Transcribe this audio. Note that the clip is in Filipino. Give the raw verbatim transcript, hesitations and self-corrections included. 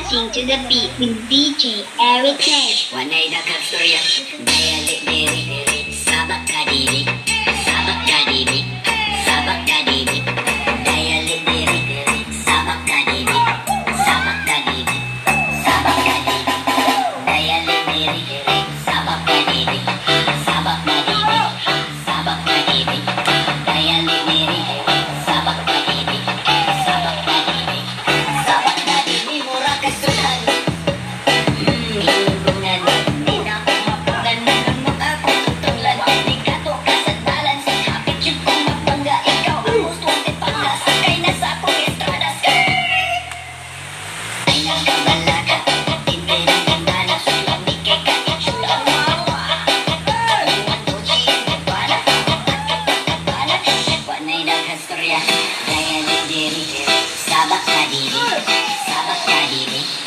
dancing to the beat with D J Eric Nash. Wanay nakastorya, dayali diri, sabak kadiri, sabak kadiri, sabak kadiri, dayali diri, sabak kadiri, sabak kadiri, sabak kadiri, dayali diri, sabak kadiri, sabak kadiri, sabak kadiri, dayali diri, sabak kadiri, sabak kadiri, sabak kadiri, mura kasuhan. Sabak kadiri, sabak kadiri.